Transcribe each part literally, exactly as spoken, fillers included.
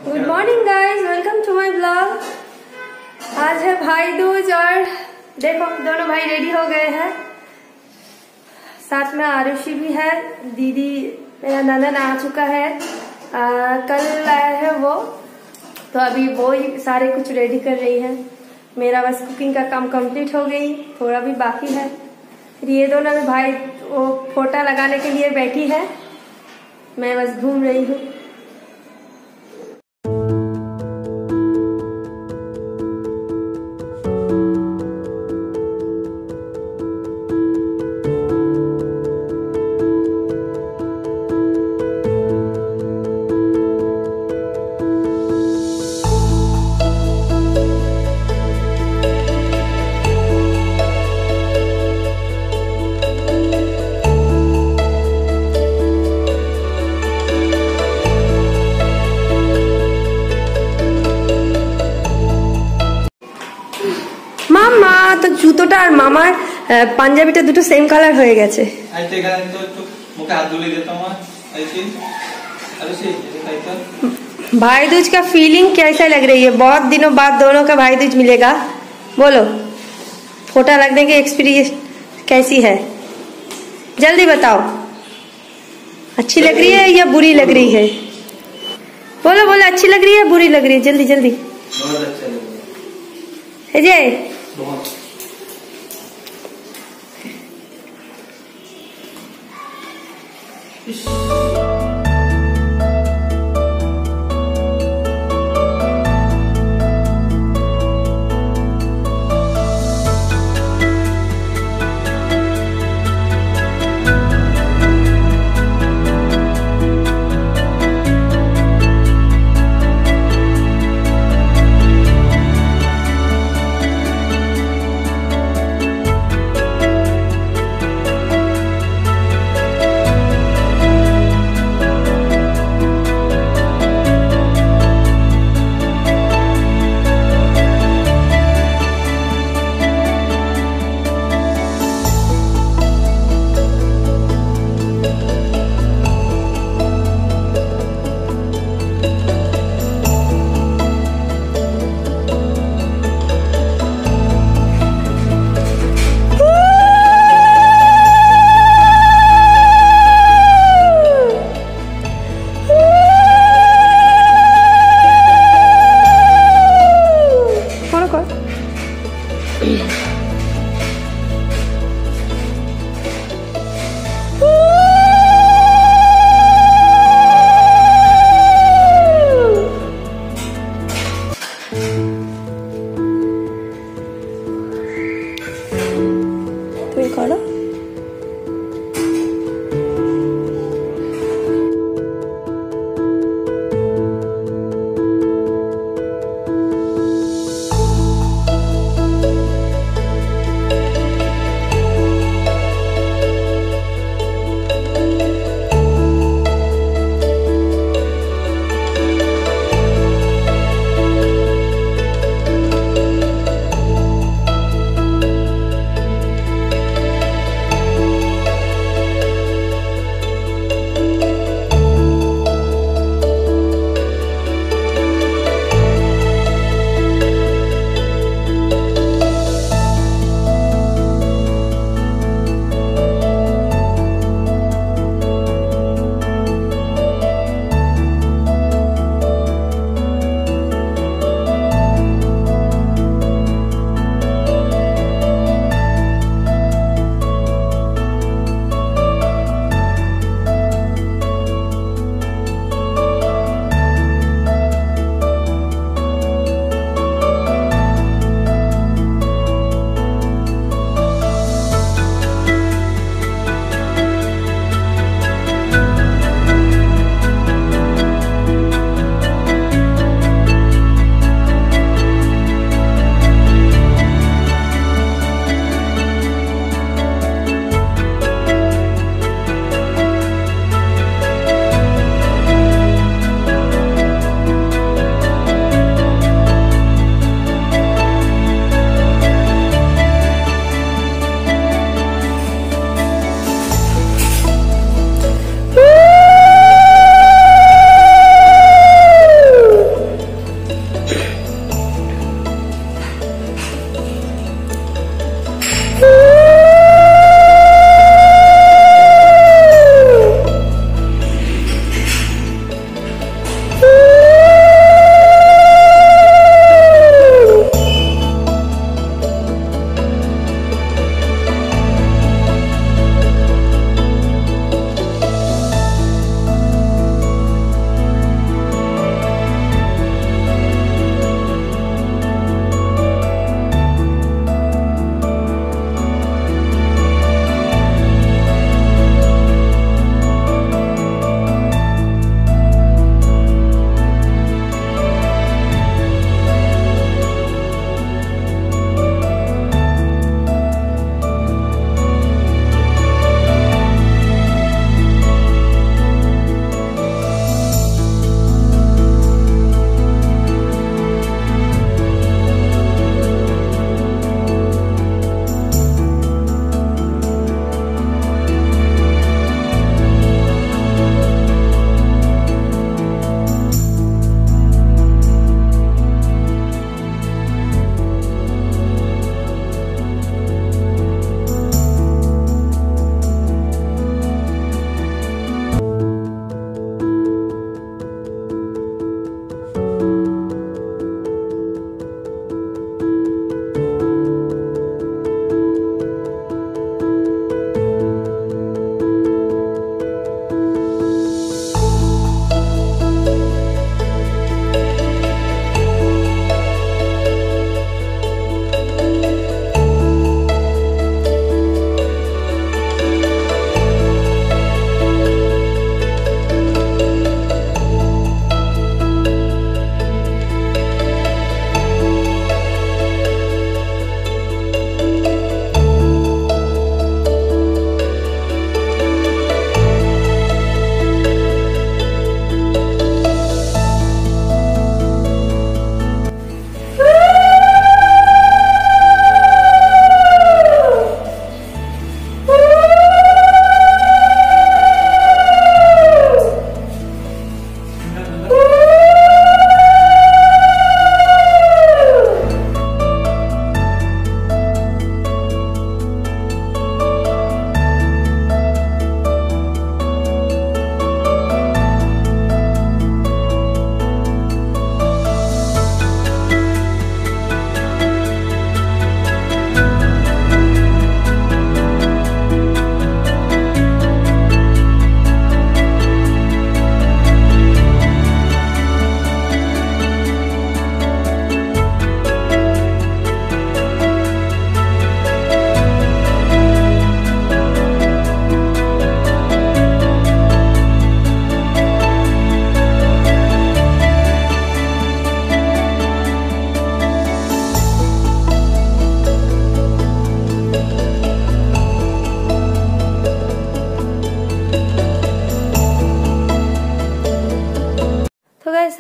Good morning guys, welcome to my blog. आज है भाई दूज और देखो दोनों भाई रेडी हो गए हैं। साथ में आरुषि भी है, दीदी मेरा ननन आ चुका है। आ, कल आया है वो, तो अभी वो ही सारे कुछ रेडी कर रही है। मेरा बस कुकिंग का काम कंप्लीट हो गई, थोड़ा भी बाकी है। फिर ये दोनों भी भाई वो फोटा लगाने के लिए बैठी है, मैं बस घूम रही हूँ। মামা তো জুতোটা আর মামার পাঞ্জাবিটা দুটো সেম কালার হয়ে গেছে। भाई दूज का फीलिंग कैसा लग रही है? बहुत दिनों बाद दोनों का भाई दूज मिलेगा। बोलो, फोटा लगने की एक्सपीरियंस कैसी है? जल्दी बताओ, अच्छी लग रही है या बुरी लग रही है? बोलो बोलो, अच्छी लग रही है बुरी लग रही है? जल्दी जल्दी। बहुत अच्छा लग रहा है जय बहुत।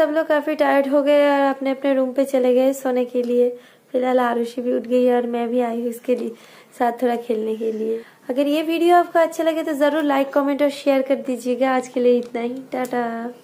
सब लोग काफी टायर्ड हो गए और अपने अपने रूम पे चले गए सोने के लिए। फिलहाल आरुषि भी उठ गई है और मैं भी आई हूँ इसके लिए साथ थोड़ा खेलने के लिए। अगर ये वीडियो आपको अच्छा लगे तो जरूर लाइक कमेंट और शेयर कर दीजिएगा। आज के लिए इतना ही, टाटा।